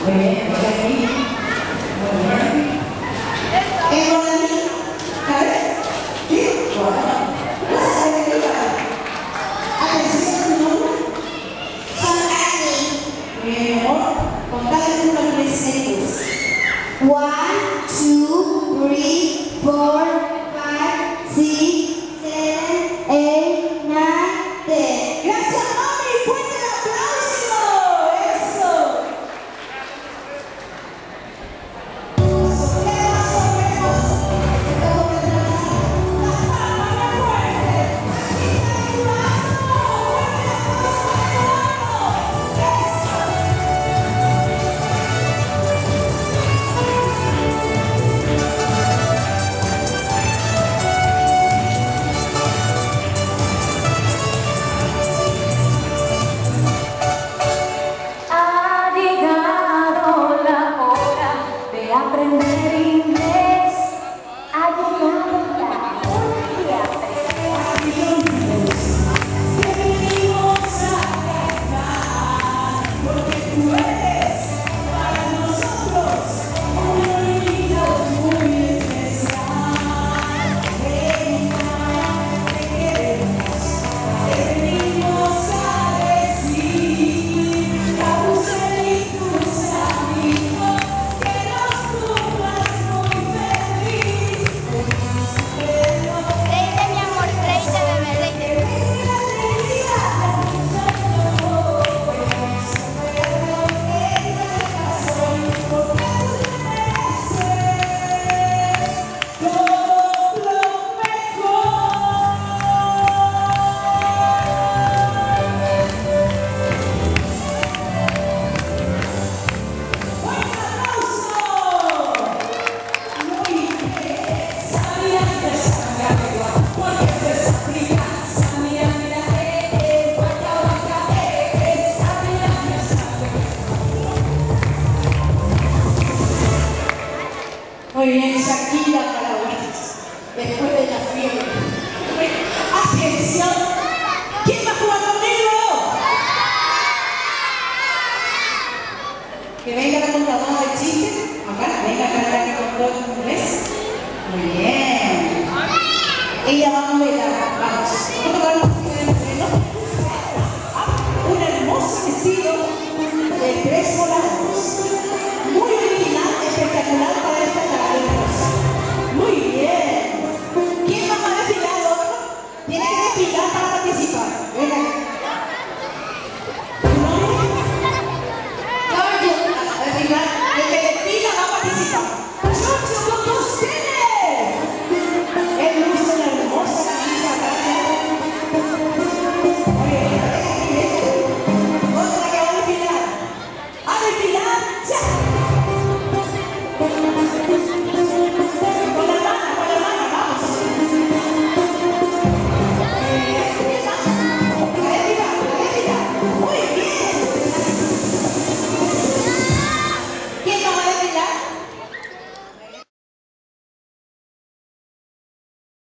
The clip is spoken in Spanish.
Muy bien, por aquí. Muy bien. ¿Es por aquí? ¿Sabes? ¿Sí? Bueno. No se sabe qué lugar. Atención, ¿tu nombre? Son Annie. Mi amor, contale uno a 3 segundos. 1, 2, 3, 4, 5, 6, 7, 8, 9, 10. Gracias, mami. Fuerte el aplauso. Eso. Ha llegado la hora de aprender inglés. Ha llegado la hora de aprender inglés. Venimos a cantar porque tú eres para nosotros un niño muy especial. Te queremos, te venimos a decir Carrusel y tus amigos que nos cumplas muy feliz. Reíte, mi amor, reíte, bebé, reíte. Muy bien, Shakira para vos, después de la fiebre. Atención, ¿quién va a jugar conmigo? Que venga la contadora de chistes. Acá, venga acá la que contó en inglés. Muy bien. Ella va a mover